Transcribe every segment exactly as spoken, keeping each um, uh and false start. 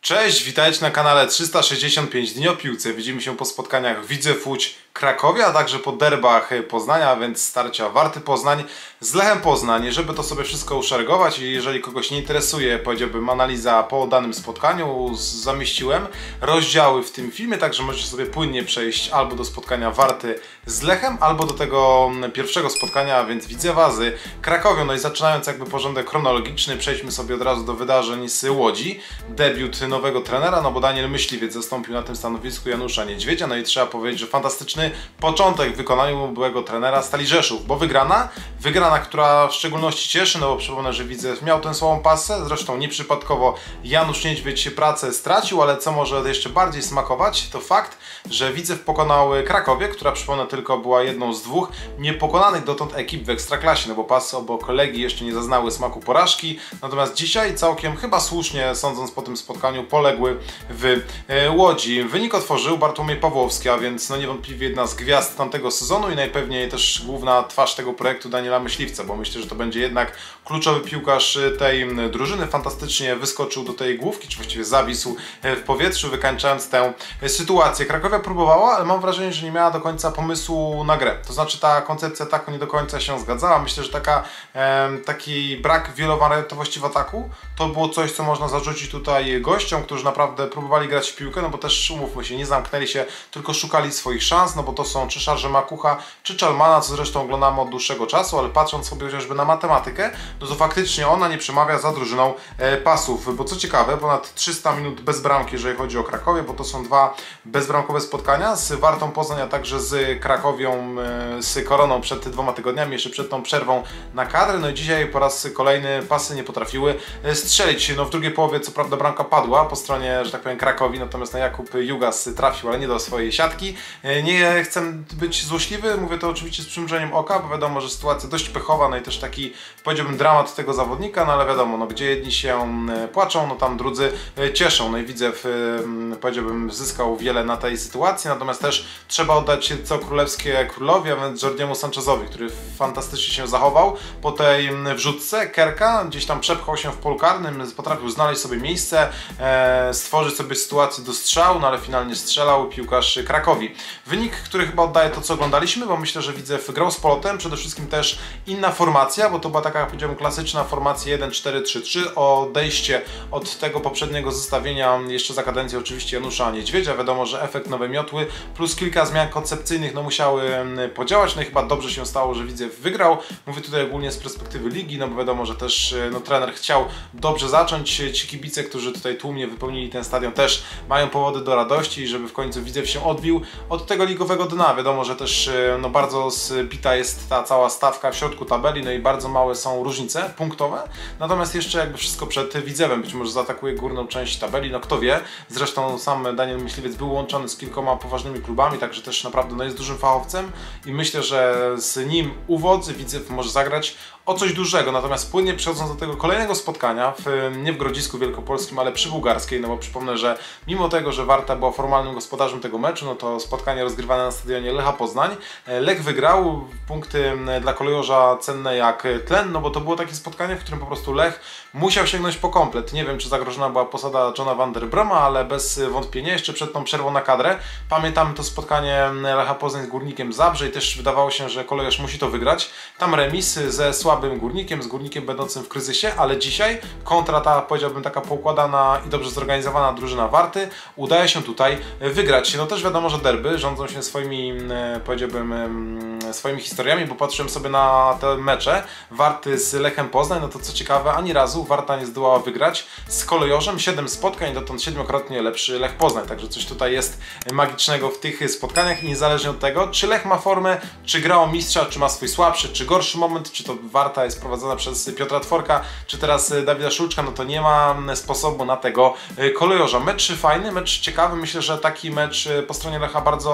Cześć, witajcie na kanale trzysta sześćdziesiąt pięć dni o piłce. Widzimy się po spotkaniach Widzew Łódź Krakowie, a także po derbach Poznania, więc starcia Warty Poznań z Lechem Poznań. Żeby to sobie wszystko uszeregować i jeżeli kogoś nie interesuje, powiedziałbym, analiza po danym spotkaniu, zamieściłem rozdziały w tym filmie, także możecie sobie płynnie przejść albo do spotkania Warty z Lechem, albo do tego pierwszego spotkania, więc Widzewa z Krakowią. No i zaczynając jakby porządek chronologiczny, przejdźmy sobie od razu do wydarzeń z Łodzi. Debiut nowego trenera, no bo Daniel Myśliwiec zastąpił na tym stanowisku Janusza Niedźwiedzia, no i trzeba powiedzieć, że fantastyczny początek w wykonaniu byłego trenera Stali Rzeszów, bo wygrana, wygrana, która w szczególności cieszy, no bo przypomnę, że Widzew miał tę słabą pasę, zresztą nieprzypadkowo Janusz Niedźwiedź pracę stracił, ale co może jeszcze bardziej smakować, to fakt, że Widzew pokonał Krakowię, która przypomnę tylko była jedną z dwóch niepokonanych dotąd ekip w Ekstraklasie, no bo pasy obok Legii jeszcze nie zaznały smaku porażki, natomiast dzisiaj całkiem chyba słusznie, sądząc po tym spotkaniu, poległy w Łodzi. Wynik otworzył Bartłomiej Pawłowski, a więc no niewątpliwie jedna z gwiazd tamtego sezonu i najpewniej też główna twarz tego projektu Daniela Myśliwca, bo myślę, że to będzie jednak kluczowy piłkarz tej drużyny. Fantastycznie wyskoczył do tej główki, czy właściwie zawisł w powietrzu, wykańczając tę sytuację. Krakowia próbowała, ale mam wrażenie, że nie miała do końca pomysłu na grę. To znaczy ta koncepcja ataku nie do końca się zgadzała. Myślę, że taka, e, taki brak wielowariantowości w ataku to było coś, co można zarzucić tutaj gościom, którzy naprawdę próbowali grać w piłkę, no bo też umówmy się, nie zamknęli się, tylko szukali swoich szans, no bo to są czy Szarże Makucha, czy Czalmana, co zresztą oglądamy od dłuższego czasu, ale patrząc sobie chociażby na matematykę, no to faktycznie ona nie przemawia za drużyną e, pasów, bo co ciekawe, ponad trzysta minut bez bramki, jeżeli chodzi o Krakowię, bo to są dwa bezbramkowe spotkania z Wartą Poznań, a także z Krakowią, e, z Koroną przed dwoma tygodniami, jeszcze przed tą przerwą na kadrę, no i dzisiaj po raz kolejny pasy nie potrafiły e, strzelić, no w drugiej połowie co prawda bramka padła po stronie, że tak powiem, Krakowi, natomiast na Jakub Jugas trafił, ale nie do swojej siatki. Nie chcę być złośliwy, mówię to oczywiście z przymrużeniem oka, bo wiadomo, że sytuacja dość pechowa, no i też taki, powiedziałbym, dramat tego zawodnika, no ale wiadomo, no gdzie jedni się płaczą, no tam drudzy cieszą. No i Widzew, powiedziałbym, zyskał wiele na tej sytuacji, natomiast też trzeba oddać co królewskie królowi, a więc Jordiemu Sanchezowi, który fantastycznie się zachował po tej wrzutce. Kerka gdzieś tam przepchał się w polu karnym, potrafił znaleźć sobie miejsce, stworzyć sobie sytuację do strzału, no ale finalnie strzelał piłkarz Krakowi. Wynik, który chyba oddaje to, co oglądaliśmy, bo myślę, że Widzew grał z polotem, przede wszystkim też inna formacja, bo to była taka, jak powiedziałem, klasyczna formacja jeden cztery trzy trzy, odejście od tego poprzedniego zestawienia jeszcze za kadencji oczywiście Janusza Niedźwiedzia. Wiadomo, że efekt nowe miotły plus kilka zmian koncepcyjnych no musiały podziałać, no i chyba dobrze się stało, że Widzew wygrał. Mówię tutaj ogólnie z perspektywy ligi, no bo wiadomo, że też no, trener chciał dobrze zacząć. Ci kibice, którzy tutaj tłumnie wypełnili ten stadion, też mają powody do radości, żeby w końcu Widzew się odbił od tego ligowego dna. Wiadomo, że też no, bardzo zbita jest ta cała stawka w środku tabeli, no i bardzo małe są różnice punktowe. Natomiast jeszcze jakby wszystko przed Widzewem, być może zaatakuje górną część tabeli, no kto wie. Zresztą sam Daniel Myśliwiec był łączony z kilkoma poważnymi klubami, także też naprawdę no, jest dużym fachowcem i myślę, że z nim u wodzy Widzew może zagrać o coś dużego. Natomiast płynnie przechodząc do tego kolejnego spotkania, w, nie w Grodzisku Wielkopolskim, ale przy Bułgarskiej, no bo przypomnę, że mimo tego, że Warta była formalnym gospodarzem tego meczu, no to spotkanie rozgrywane na stadionie Lecha Poznań. Lech wygrał, punkty dla kolejorza cenne jak tlen, no bo to było takie spotkanie, w którym po prostu Lech musiał sięgnąć po komplet. Nie wiem, czy zagrożona była posada Johna van der Brema, ale bez wątpienia jeszcze przed tą przerwą na kadrę. Pamiętamy to spotkanie Lecha Poznań z Górnikiem Zabrze i też wydawało się, że kolejorz musi to wygrać. Tam remis ze słabym Górnikiem, z Górnikiem będącym w kryzysie, ale dzisiaj kontra ta, powiedziałbym, taka poukładana i dobrze zorganizowana drużyna Warty udaje się tutaj wygrać. No też wiadomo, że derby rządzą się swoimi, powiedziałbym, swoimi historiami, bo patrzyłem sobie na te mecze Warty z Lechem Poznań, no to co ciekawe, ani razu Warta nie zdołała wygrać z kolejorzem. siedem spotkań, dotąd siedmiokrotnie lepszy Lech Poznań, także coś tutaj jest magicznego w tych spotkaniach i niezależnie od tego, czy Lech ma formę, czy gra o mistrza, czy ma swój słabszy, czy gorszy moment, czy to Warta jest prowadzona przez Piotra Tworka, czy teraz Dawida Szulczka, no to nie ma sposobu na tego kolejorza. Mecz fajny, mecz ciekawy, myślę, że taki mecz po stronie Lecha bardzo otwarty.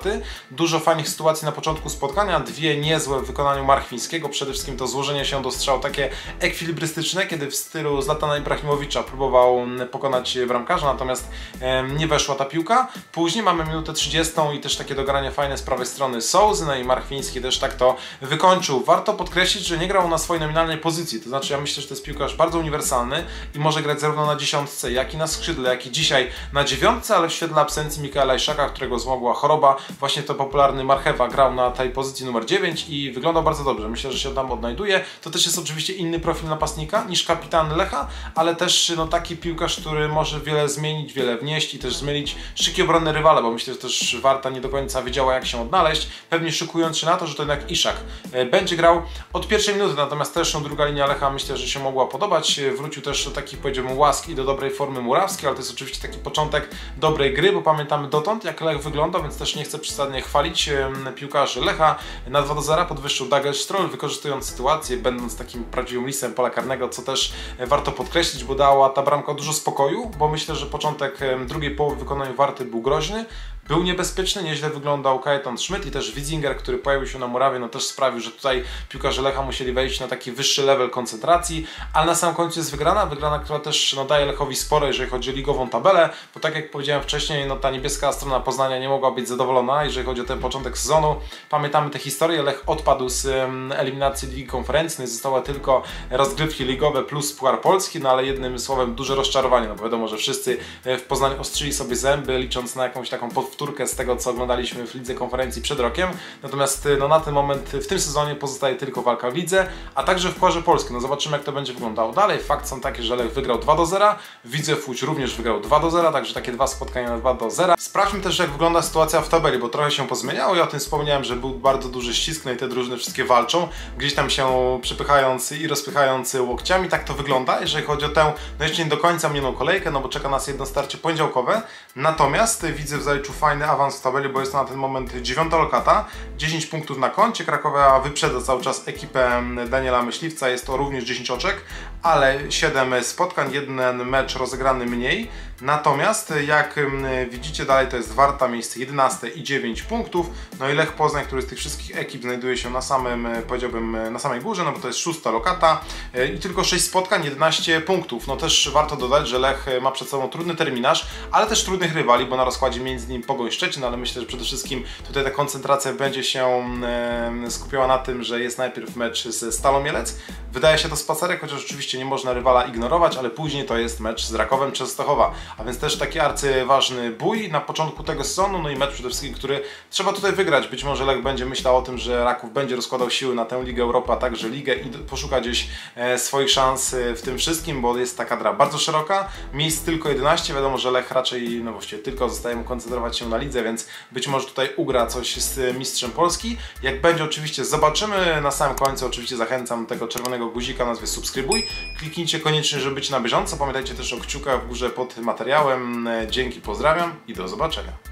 Warty. Dużo fajnych sytuacji na początku spotkania, dwie niezłe w wykonaniu Marchwińskiego. Przede wszystkim to złożenie się do strzału takie ekwilibrystyczne, kiedy w stylu Zlatana Ibrahimowicza próbował pokonać bramkarza, natomiast nie weszła ta piłka. Później mamy minutę trzydziestą i też takie dogranie fajne z prawej strony Sołzy, no i Marchwiński też tak to wykończył. Warto podkreślić, że nie grał na swojej nominalnej pozycji, to znaczy ja myślę, że to jest piłkarz bardzo uniwersalny i może grać zarówno na dziesiątce, jak i na skrzydle, jak i dzisiaj na dziewiątce, ale w świetle absencji Mikaela Iszaka, którego zmogła choroba, właśnie to popularny Marchewa grał na tej pozycji numer dziewięć i wyglądał bardzo dobrze. Myślę, że się tam odnajduje. To też jest oczywiście inny profil napastnika niż kapitan Lecha, ale też no, taki piłkarz, który może wiele zmienić, wiele wnieść i też zmienić szyki obronne rywala, bo myślę, że też Warta nie do końca wiedziała, jak się odnaleźć, pewnie szykując się na to, że to jednak Iszak będzie grał od pierwszej minuty, natomiast też no, druga linia Lecha myślę, że się mogła podobać. Wrócił też do takich, powiedziałbym, łask i do dobrej formy Murawski, ale to jest oczywiście taki początek dobrej gry, bo pamiętamy dotąd, jak Lech wygląda, więc też nie chcę przesadnie chwalić piłkarzy Lecha. Na dwa do zera podwyższył Dagerstroll, wykorzystując sytuację, będąc takim prawdziwym lisem pola karnego, co też warto podkreślić, bo dała ta bramka dużo spokoju, bo myślę, że początek drugiej połowy w wykonaniu Warty był groźny. Był niebezpieczny, nieźle wyglądał Kajetan Schmidt i też Widzinger, który pojawił się na murawie, no też sprawił, że tutaj piłkarze Lecha musieli wejść na taki wyższy level koncentracji, ale na samym końcu jest wygrana, wygrana, która też no, daje Lechowi sporo, jeżeli chodzi o ligową tabelę, bo tak jak powiedziałem wcześniej, no ta niebieska strona Poznania nie mogła być zadowolona, jeżeli chodzi o ten początek sezonu. Pamiętamy tę historię, Lech odpadł z um, eliminacji Ligi Konferencyjnej, zostały tylko rozgrywki ligowe plus Puchar Polski, no ale jednym słowem duże rozczarowanie, no bo wiadomo, że wszyscy w Poznaniu ostrzyli sobie zęby, licząc na jakąś taką powtórkę z tego, co oglądaliśmy w Lidze Konferencji przed rokiem. Natomiast no, na ten moment w tym sezonie pozostaje tylko walka w lidze, a także w Pucharze Polskim. No zobaczymy, jak to będzie wyglądało dalej. Fakt są takie, że Lech wygrał dwa do zera, Widzew Łódź również wygrał dwa do zera, także takie dwa spotkania na dwa do zera. Sprawdźmy też, jak wygląda sytuacja w tabeli, bo trochę się pozmieniało i o tym wspomniałem, że był bardzo duży ścisk, no i te drużyny wszystkie walczą, gdzieś tam się przypychając i rozpychając łokciami. Tak to wygląda, jeżeli chodzi o tę, no jeszcze nie do końca minioną kolejkę, no bo czeka nas jedno starcie poniedziałkowe. Natomiast Widzew zaliczył fajny awans w tabeli, bo jest to na ten moment dziewiąta lokata, dziesięć punktów na koncie. Krakowia wyprzedza cały czas ekipę Daniela Myśliwca, jest to również dziesięć oczek, ale siedem spotkań, jeden mecz rozegrany mniej. Natomiast jak widzicie dalej to jest Warta, miejsce jedenaste i dziewięć punktów. No i Lech Poznań, który z tych wszystkich ekip znajduje się na samym, powiedziałbym, na samej górze, no bo to jest szósta lokata i tylko sześć spotkań, jedenaście punktów. No też warto dodać, że Lech ma przed sobą trudny terminarz, ale też trudnych rywali, bo na rozkładzie między innymi Pogoń Szczecin, ale myślę, że przede wszystkim tutaj ta koncentracja będzie się skupiała na tym, że jest najpierw mecz ze Stalą Mielec. Wydaje się to spacerek, chociaż oczywiście nie można rywala ignorować, ale później to jest mecz z Rakowem Częstochowa. A więc też taki arcyważny bój na początku tego sezonu, no i mecz przede wszystkim, który trzeba tutaj wygrać. Być może Lech będzie myślał o tym, że Raków będzie rozkładał siły na tę Ligę Europy, a także Ligę i poszuka gdzieś swoich szans w tym wszystkim, bo jest ta kadra bardzo szeroka, miejsc tylko jedenaście, wiadomo, że Lech raczej, no właściwie tylko zostaje mu koncentrować się na lidze, więc być może tutaj ugra coś z mistrzem Polski. Jak będzie, oczywiście zobaczymy. Na samym końcu oczywiście zachęcam do tego czerwonego guzika o nazwie subskrybuj. Kliknijcie koniecznie, żeby być na bieżąco. Pamiętajcie też o kciukach w górze pod materiałem. Dzięki, pozdrawiam i do zobaczenia.